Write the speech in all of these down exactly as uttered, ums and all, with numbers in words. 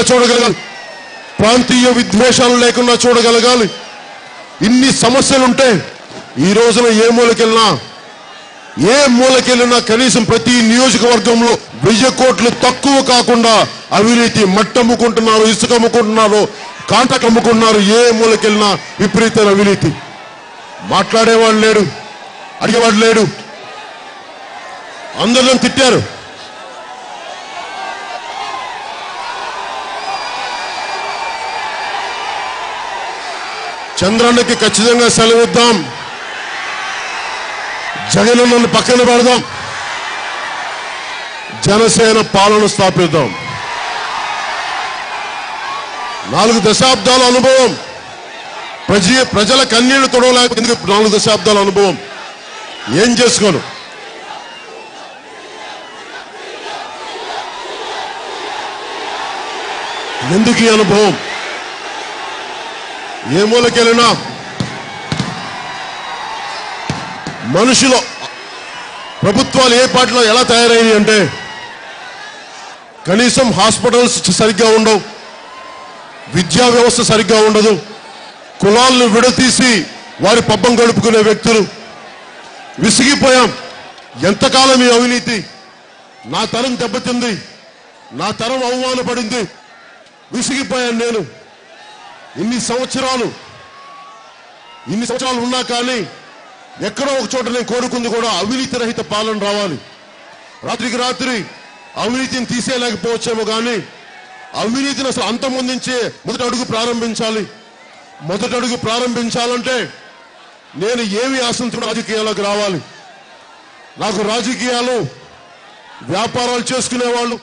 చూడగలగాలి, ప్రాంతీయ విద్వేషాలు లేకుండా చూడగలగాలి. ఇన్ని సమస్యలుంటే ఈ రోజున ఏ మూలకెళ్ళినా ఏ మూలకెళ్ళినా కనీసం ప్రతి నియోజకవర్గంలో వెయ్యి కోట్లు తక్కువ కాకుండా అవినీతి మట్టమ్ముకుంటున్నారు, ఇసుక అమ్ముకుంటున్నారు, కాంట్రాక్ట్ అమ్ముకుంటున్నారు. ఏ మూలకెళ్ళినా విపరీతమైన అవినీతి. మాట్లాడేవాడు లేడు, అడిగేవాడు లేడు. అందరూ తిట్టారు. చంద్రన్నకి ఖచ్చితంగా సెలవిద్దాం, జగనన్నను పక్కన పెడదాం, జనసేన పాలన స్థాపిద్దాం. నాలుగు దశాబ్దాల అనుభవం, ప్రజ ప్రజల కన్నీళ్లు తొడవలేక నాలుగు దశాబ్దాల అనుభవం ఏం చేసుకోను. ఎందుకు ఈ అనుభవం? ఏ మూలకెళ్ళినా మనుషులు ప్రభుత్వాలు ఏ పార్టీలో ఎలా తయారయ్యాయి అంటే కనీసం హాస్పిటల్స్ సరిగ్గా ఉండవు, విద్యా వ్యవస్థ సరిగ్గా ఉండదు, కులాలను విడతీసి వారి పబ్బం గడుపుకునే వ్యక్తులు. విసిగిపోయాం. ఎంతకాలం ఈ అవినీతి? నా తరం దెబ్బతింది, నా తరం అవమానపడింది. విసిగిపోయాను నేను. ఇన్ని సంవత్సరాలు ఇన్ని సంవత్సరాలు ఉన్నా కానీ ఎక్కడో ఒక చోట నేను కోరుకుంది కూడా అవినీతి రహిత పాలన రావాలి. రాత్రికి రాత్రి అవినీతిని తీసేయలేకపోవచ్చేమో కానీ అవినీతిని అసలు అంతమొందించే మొదటి అడుగు ప్రారంభించాలి. మొదటి అడుగు ప్రారంభించాలంటే నేను ఏమి ఆశించిన రాజకీయాల్లోకి రావాలి. నాకు రాజకీయాలు వ్యాపారాలు చేసుకునేవాళ్ళు,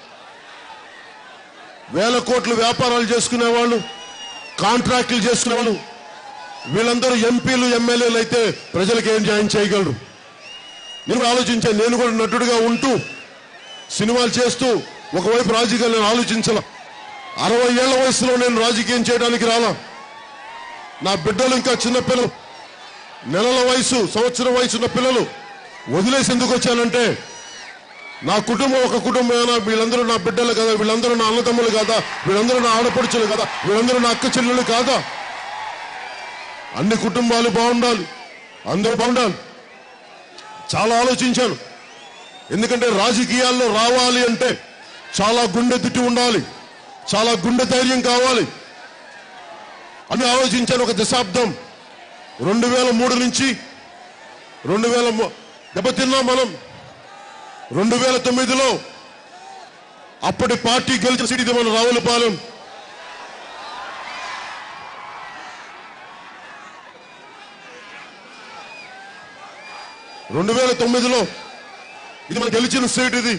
వేల కోట్లు వ్యాపారాలు చేసుకునేవాళ్ళు, కాంట్రాక్టులు చేసుకునేవాళ్ళు, వీళ్ళందరూ ఎంపీలు ఎమ్మెల్యేలు అయితే ప్రజలకు ఏం న్యాయం చేయగలరు? నేను ఆలోచించాను. నేను కూడా నటుడిగా ఉంటూ సినిమాలు చేస్తూ ఒకవైపు రాజకీయాలు నేను ఆలోచించాల. అరవై ఏళ్ల వయసులో నేను రాజకీయం చేయడానికి రాలా. నా బిడ్డలు ఇంకా చిన్నపిల్లలు, నెలల వయసు, సంవత్సరం వయసు ఉన్న పిల్లలు వదిలేసి ఎందుకు వచ్చానంటే నా కుటుంబం ఒక కుటుంబమేనా, వీళ్ళందరూ నా బిడ్డలు కదా, వీళ్ళందరూ నా అన్నదమ్ములు కదా, వీళ్ళందరూ నా ఆడపడుచులు కదా, వీళ్ళందరూ నా అక్క చెల్లెలు కాదా? అన్ని కుటుంబాలు బాగుండాలి, అందరూ బాగుండాలి. చాలా ఆలోచించాను. ఎందుకంటే రాజకీయాల్లో రావాలి అంటే చాలా గుండె తిట్టి ఉండాలి, చాలా గుండె ధైర్యం కావాలి అని ఆలోచించాను. ఒక దశాబ్దం రెండు వేల మూడు నుంచి రెండు వేల దెబ్బతిన్నాం మనం. రెండు వేల తొమ్మిదిలో అప్పటి పార్టీ గెలిచిన సీట్ ఇది మన రావులపాలెం. రెండు వేల తొమ్మిదిలో ఇది మన గెలిచిన సీట్ ఇది.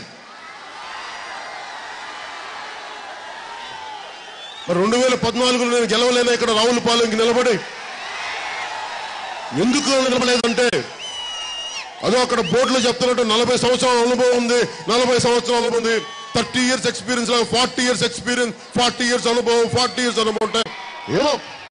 మరి రెండు వేల పద్నాలుగులో నేను గెలవలేనా ఇక్కడ రావులపాలెంకి నిలబడి? ఎందుకు నిలబడలేదంటే అదో అక్కడ బోర్డులో చెప్తున్నట్టు నలభై సంవత్సరాల అనుభవం ఉంది, నలభై సంవత్సరాల అనుభవం ఉంది, thirty years experience, forty years experience, forty years అనుభవం, ఫార్టీ ఇయర్స్ అనుభవం ఉంటాయి. ఏమో